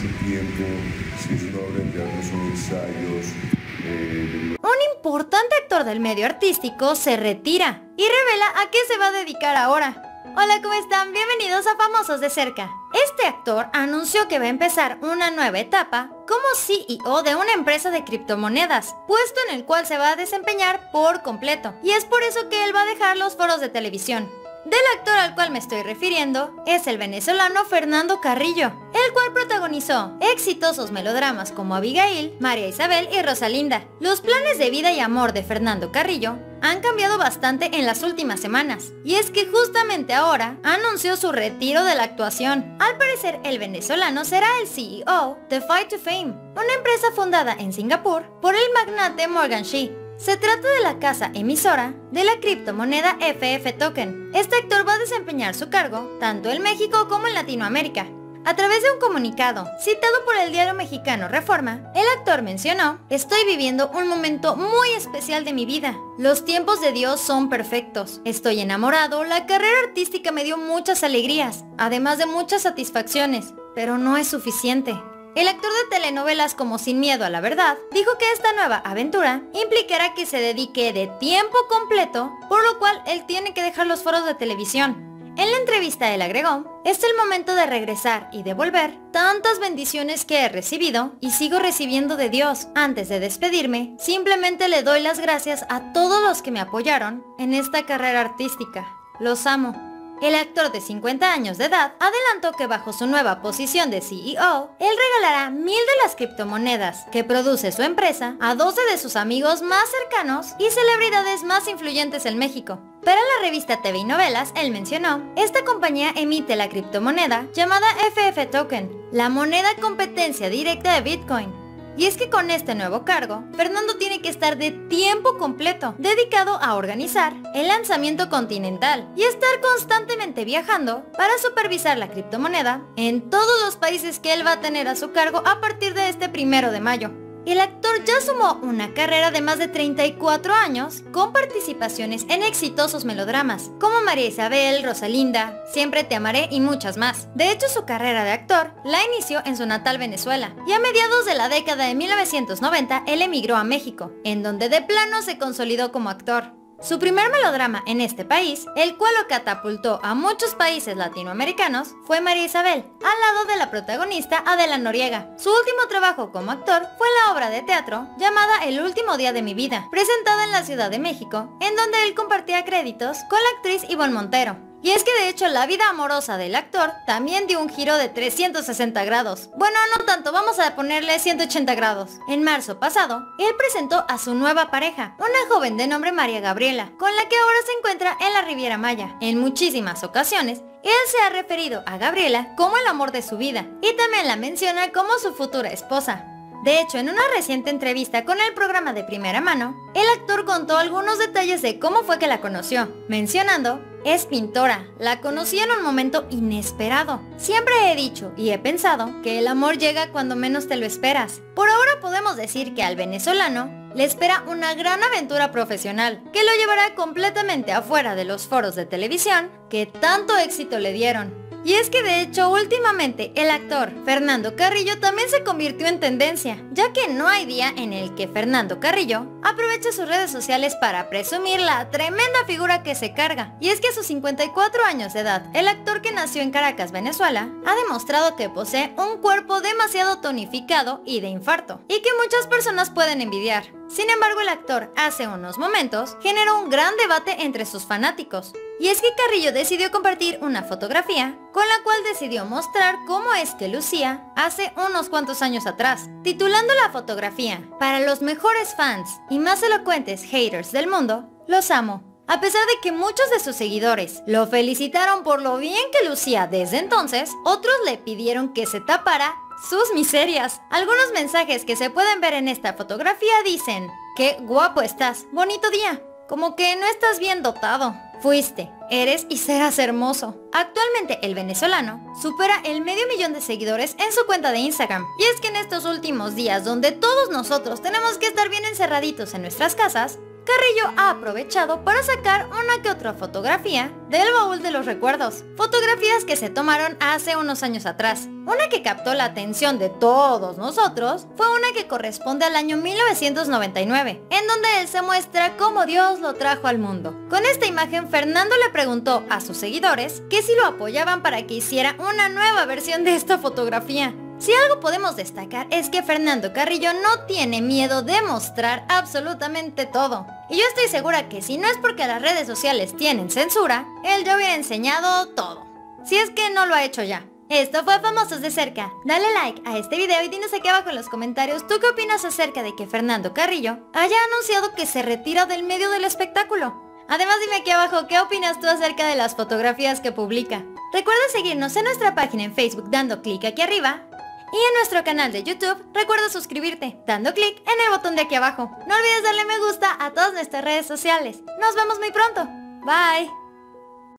tiempo, si es una obra de teatro, son ensayos. Un importante actor del medio artístico se retira y revela a qué se va a dedicar ahora. Hola, ¿cómo están? Bienvenidos a Famosos de Cerca. Este actor anunció que va a empezar una nueva etapa como CEO de una empresa de criptomonedas, puesto en el cual se va a desempeñar por completo. Y es por eso que él va a dejar los foros de televisión. Del actor al cual me estoy refiriendo es el venezolano Fernando Carrillo, el cual protagonizó exitosos melodramas como Abigail, María Isabel y Rosalinda. Los planes de vida y amor de Fernando Carrillo han cambiado bastante en las últimas semanas, y es que justamente ahora anunció su retiro de la actuación. Al parecer, el venezolano será el CEO de Fight to Fame, una empresa fundada en Singapur por el magnate Morgan Xi. Se trata de la casa emisora de la criptomoneda FF Token. Este actor va a desempeñar su cargo tanto en México como en Latinoamérica. A través de un comunicado citado por el diario mexicano Reforma, el actor mencionó: "Estoy viviendo un momento muy especial de mi vida. Los tiempos de Dios son perfectos. Estoy enamorado, la carrera artística me dio muchas alegrías, además de muchas satisfacciones, pero no es suficiente". El actor de telenovelas como Sin Miedo a la Verdad dijo que esta nueva aventura implicará que se dedique de tiempo completo, por lo cual él tiene que dejar los foros de televisión. En la entrevista él agregó: "Es el momento de regresar y devolver tantas bendiciones que he recibido y sigo recibiendo de Dios. Antes de despedirme, simplemente le doy las gracias a todos los que me apoyaron en esta carrera artística. Los amo". El actor de 50 años de edad adelantó que bajo su nueva posición de CEO, él regalará 1000 de las criptomonedas que produce su empresa a 12 de sus amigos más cercanos y celebridades más influyentes en México. Para la revista TV y Novelas, él mencionó: "Esta compañía emite la criptomoneda llamada FF Token, la moneda competencia directa de Bitcoin. Y es que con este nuevo cargo, Fernando tiene que estar de tiempo completo, dedicado a organizar el lanzamiento continental y estar constantemente viajando para supervisar la criptomoneda en todos los países que él va a tener a su cargo a partir de este 1 de mayo. El actor ya sumó una carrera de más de 34 años con participaciones en exitosos melodramas como María Isabel, Rosalinda, Siempre te amaré y muchas más. De hecho, su carrera de actor la inició en su natal Venezuela y a mediados de la década de 1990 él emigró a México, en donde de plano se consolidó como actor. Su primer melodrama en este país, el cual lo catapultó a muchos países latinoamericanos, fue María Isabel, al lado de la protagonista Adela Noriega. Su último trabajo como actor fue la obra de teatro llamada El último día de mi vida, presentada en la Ciudad de México, en donde él compartía créditos con la actriz Ivonne Montero. Y es que de hecho la vida amorosa del actor también dio un giro de 360 grados. Bueno, no tanto, vamos a ponerle 180 grados. En marzo pasado, él presentó a su nueva pareja, una joven de nombre María Gabriela, con la que ahora se encuentra en la Riviera Maya. En muchísimas ocasiones, él se ha referido a Gabriela como el amor de su vida y también la menciona como su futura esposa. De hecho, en una reciente entrevista con el programa de Primera Mano, el actor contó algunos detalles de cómo fue que la conoció, mencionando: "Es pintora, la conocí en un momento inesperado. Siempre he dicho y he pensado que el amor llega cuando menos te lo esperas". Por ahora podemos decir que al venezolano le espera una gran aventura profesional que lo llevará completamente afuera de los foros de televisión que tanto éxito le dieron. Y es que de hecho últimamente el actor Fernando Carrillo también se convirtió en tendencia, ya que no hay día en el que Fernando Carrillo aproveche sus redes sociales para presumir la tremenda figura que se carga. Y es que a sus 54 años de edad, el actor, que nació en Caracas, Venezuela, ha demostrado que posee un cuerpo demasiado tonificado y de infarto, y que muchas personas pueden envidiar. Sin embargo, el actor hace unos momentos generó un gran debate entre sus fanáticos. Y es que Carrillo decidió compartir una fotografía con la cual decidió mostrar cómo es que lucía hace unos cuantos años atrás, titulando la fotografía: "Para los mejores fans y más elocuentes haters del mundo, los amo". A pesar de que muchos de sus seguidores lo felicitaron por lo bien que lucía desde entonces, otros le pidieron que se tapara sus miserias. Algunos mensajes que se pueden ver en esta fotografía dicen: "Qué guapo estás, bonito día, como que no estás bien dotado. Fuiste, eres y serás hermoso". Actualmente el venezolano supera el 500,000 de seguidores en su cuenta de Instagram. Y es que en estos últimos días, donde todos nosotros tenemos que estar bien encerraditos en nuestras casas, Carrillo ha aprovechado para sacar una que otra fotografía del baúl de los recuerdos. Fotografías que se tomaron hace unos años atrás. Una que captó la atención de todos nosotros fue una que corresponde al año 1999, en donde él se muestra cómo Dios lo trajo al mundo. Con esta imagen, Fernando le preguntó a sus seguidores que si lo apoyaban para que hiciera una nueva versión de esta fotografía. Si algo podemos destacar es que Fernando Carrillo no tiene miedo de mostrar absolutamente todo. Y yo estoy segura que si no es porque las redes sociales tienen censura, él ya hubiera enseñado todo. Si es que no lo ha hecho ya. Esto fue Famosos de Cerca. Dale like a este video y dinos aquí abajo en los comentarios tú qué opinas acerca de que Fernando Carrillo haya anunciado que se retira del medio del espectáculo. Además dime aquí abajo qué opinas tú acerca de las fotografías que publica. Recuerda seguirnos en nuestra página en Facebook dando clic aquí arriba. Y en nuestro canal de YouTube, recuerda suscribirte, dando clic en el botón de aquí abajo. No olvides darle me gusta a todas nuestras redes sociales. Nos vemos muy pronto. Bye.